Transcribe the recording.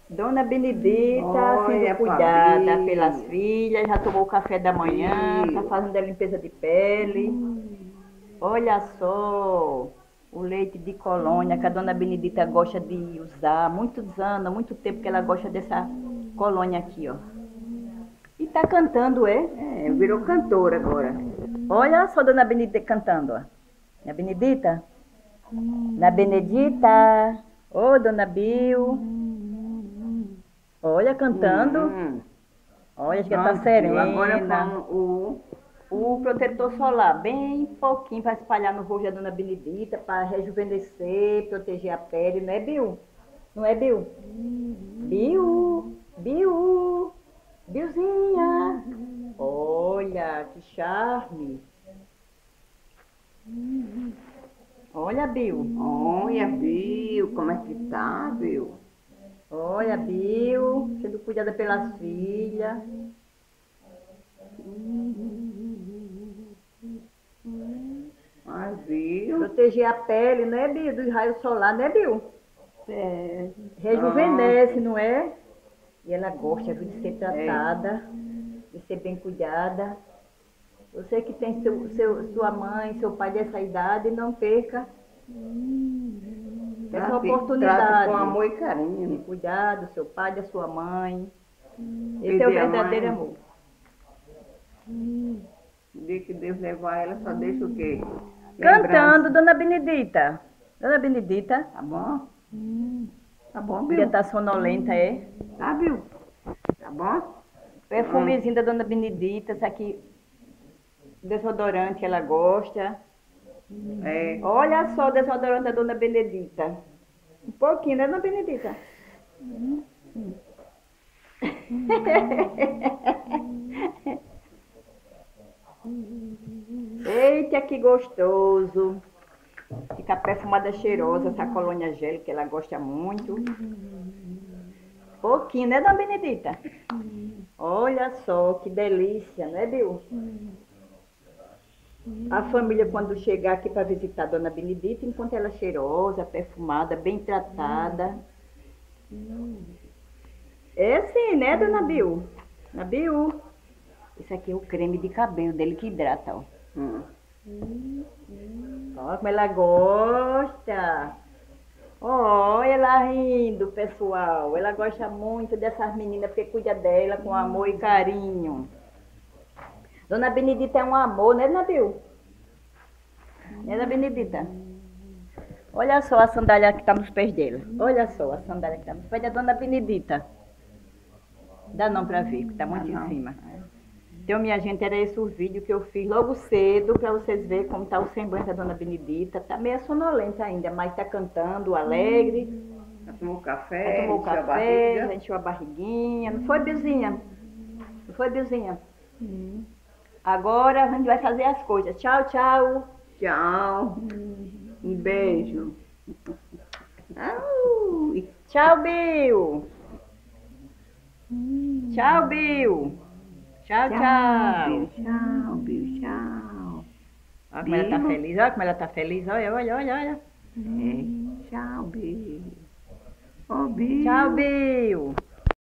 Dona Benedita, Olha sendo pra cuidada Bia. pelas filhas, já tomou o café da manhã, Bia. tá fazendo a limpeza de pele. Olha só, o leite de colônia que a Dona Benedita gosta de usar, há muitos anos, há muito tempo que ela gosta dessa colônia aqui, ó. E tá cantando, é? É, virou cantora agora. Olha só, Dona Benedita cantando, ó. Na Benedita? Na Benedita. Ô, Dona Bill. Olha, cantando. Hum. Olha, acho que ela tá Pronto, agora serena. vamos O protetor solar, bem pouquinho para espalhar no rosto da Dona Benedita, para rejuvenescer, proteger a pele, não é, Bill? Não é, Bill? Bill, Bill, Billzinha. Olha, que charme. Olha, Bill. Olha, Bill, como é que tá, Bill? Olha, Bill, sendo cuidada pelas filhas. Ai, Bill. Proteger a pele, não é, Bill? Do raio solar, não é, Bill? É. Rejuvenesce, não é? E ela gosta, viu, de ser É. tratada, de ser bem cuidada. Você que tem sua mãe, seu pai dessa idade, não perca essa Trate oportunidade com amor e de carinho. cuidar do seu pai, da sua mãe. Esse é o Perder a verdadeiro mãe. amor. No dia que Deus levar ela, só deixa o quê? Cantando, Lembrança. Dona Benedita. Dona Benedita, Tá bom? Tá bom, ainda Bill? tá sonolenta, é? Tá, Bill? Tá bom? Perfumezinho da Dona Benedita, esse aqui, desodorante que ela gosta. É. Olha só o desodorante da Dona Benedita. Um pouquinho, né, Dona Benedita? Eita, que gostoso. Fica perfumada cheirosa, essa colônia gel que ela gosta muito. Pouquinho, né, Dona Benedita? Olha só, que delícia, né, Bill? A família, quando chegar aqui para visitar a Dona Benedita, encontra ela cheirosa, perfumada, bem tratada. É sim, né, Dona Bill? Dona Bill? Esse aqui é o creme de cabelo dele que hidrata, ó. Olha como ela gosta. Ó, ela rindo, pessoal. Ela gosta muito dessas meninas porque cuida dela com amor e carinho. Dona Benedita é um amor, né, Dona Bill? Né, Dona Benedita? Olha só a sandália que tá nos pés dela. Olha só a sandália que tá nos pés da Dona Benedita. Dá não pra ver, que tá muito em cima. Então, minha gente, era esse o vídeo que eu fiz logo cedo, para vocês verem como tá o semblante da Dona Benedita. Tá meio sonolenta ainda, mas tá cantando, alegre. Já tomou Já café, tomou o encheu a café, já barriga. encheu a barriguinha. Não foi, Bilzinha? Não foi, Bilzinha? Agora a gente vai fazer as coisas. Tchau, tchau. Tchau. Um beijo. Au. Tchau, Bill. Tchau, Bill. Tchau, tchau. Bill. Tchau, Bill. Tchau. Olha como ela tá Bill. feliz, olha como ela tá feliz. Olha, olha, olha, olha. É. Tchau, Bill. Ô, Bill. Tchau, Bill.